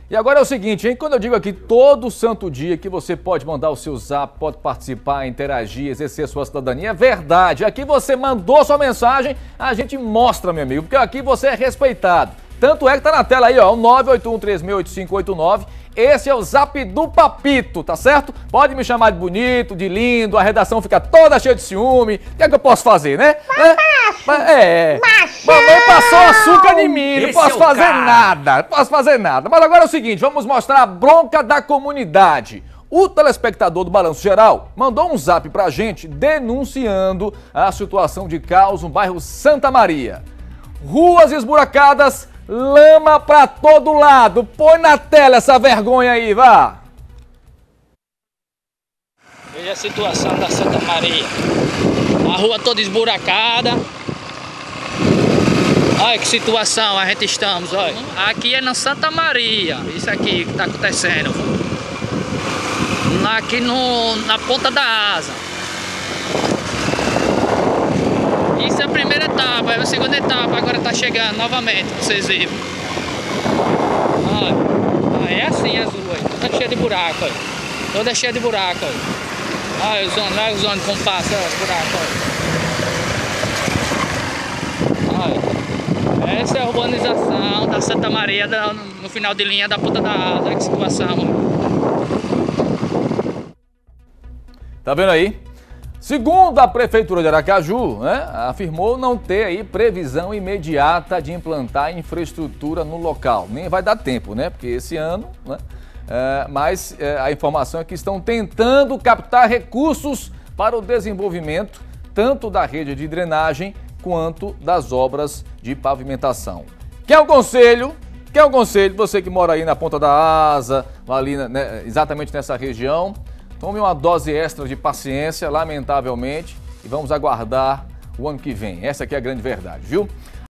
E agora é o seguinte, hein? Quando eu digo aqui todo santo dia que você pode mandar o seu zap, pode participar, interagir, exercer sua cidadania, é verdade. Aqui você mandou sua mensagem, a gente mostra, meu amigo, porque aqui você é respeitado. Tanto é que tá na tela aí, ó, o 981368589. Esse é o zap do Papito, tá certo? Pode me chamar de bonito, de lindo, a redação fica toda cheia de ciúme. O que é que eu posso fazer, né? Mamãe passou açúcar em mim, não posso fazer nada, não posso fazer nada. Mas agora é o seguinte, vamos mostrar a bronca da comunidade. O telespectador do Balanço Geral mandou um zap pra gente denunciando a situação de caos no bairro Santa Maria. Ruas esburacadas, lama pra todo lado. Põe na tela essa vergonha aí, vá. Veja a situação da Santa Maria. A rua toda esburacada. Olha que situação a gente estamos, olha. Aqui é na Santa Maria, isso aqui que está acontecendo. Aqui na ponta da asa. Isso é a primeira etapa, é a segunda etapa, agora está chegando novamente, pra vocês verem. Olha, é assim as ruas, toda cheia de buraco, olha. Toda cheia de buraco, olha. Olha os ônibus como passa, olha os buracos, olha. Essa é a urbanização da Santa Maria no final de linha da ponta da asa. Olha que situação, olha. Tá vendo aí? Segundo a Prefeitura de Aracaju, né, afirmou não ter aí previsão imediata de implantar infraestrutura no local. Nem vai dar tempo, né? Porque esse ano, né? Mas a informação é que estão tentando captar recursos para o desenvolvimento tanto da rede de drenagem quanto das obras de pavimentação. Quer um conselho? Você que mora aí na ponta da asa, ali, né, exatamente nessa região, tome uma dose extra de paciência, lamentavelmente, e vamos aguardar o ano que vem. Essa aqui é a grande verdade, viu?